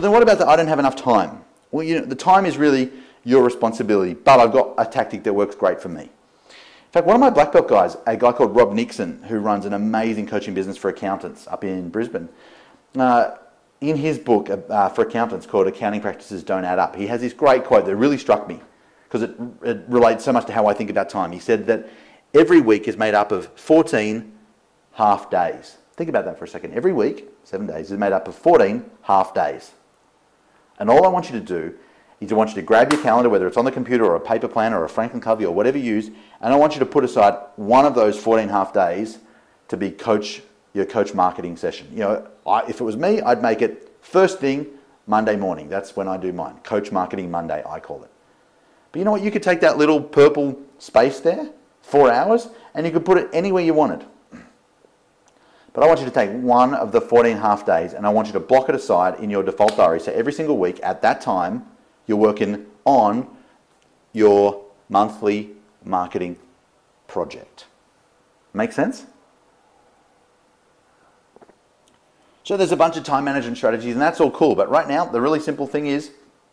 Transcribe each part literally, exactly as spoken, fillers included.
then what about that I don't have enough time? Well, you know, the time is really your responsibility, but I've got a tactic that works great for me. In fact, one of my black belt guys, a guy called Rob Nixon, who runs an amazing coaching business for accountants up in Brisbane, uh, in his book uh, for accountants called Accounting Practices Don't Add Up, he has this great quote that really struck me because it, it relates so much to how I think about time. He said that every week is made up of fourteen half days. Think about that for a second. Every week, seven days, is made up of fourteen half days. And all I want you to do is I want you to grab your calendar, whether it's on the computer or a paper planner or a Franklin Covey or whatever you use, and I want you to put aside one of those fourteen half days to be coach your coach marketing session. You know, I, if it was me, I'd make it first thing Monday morning. That's when I do mine. Coach Marketing Monday, I call it. But you know what? You could take that little purple space there, four hours, and you could put it anywhere you wanted. But I want you to take one of the fourteen half days and I want you to block it aside in your default diary. So every single week at that time, you're working on your monthly marketing project. Make sense? So there's a bunch of time management strategies and that's all cool. But right now, the really simple thing is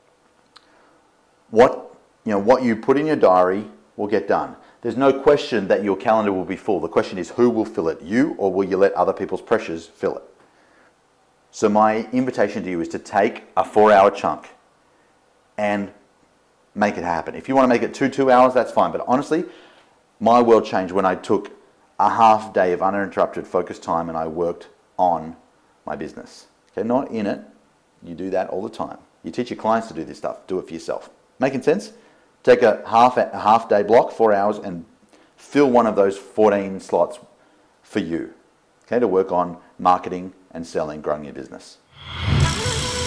what, you know, what you put in your diary will get done. There's no question that your calendar will be full. The question is who will fill it, you or will you let other people's pressures fill it? So my invitation to you is to take a four hour chunk and make it happen. If you want to make it two, two hours, that's fine. But honestly, my world changed when I took a half day of uninterrupted focused time and I worked on my business. Okay, not in it. You do that all the time. You teach your clients to do this stuff. Do it for yourself. Making sense? Take a half, a half day block, four hours, and fill one of those fourteen slots for you, okay, to work on marketing and selling, growing your business.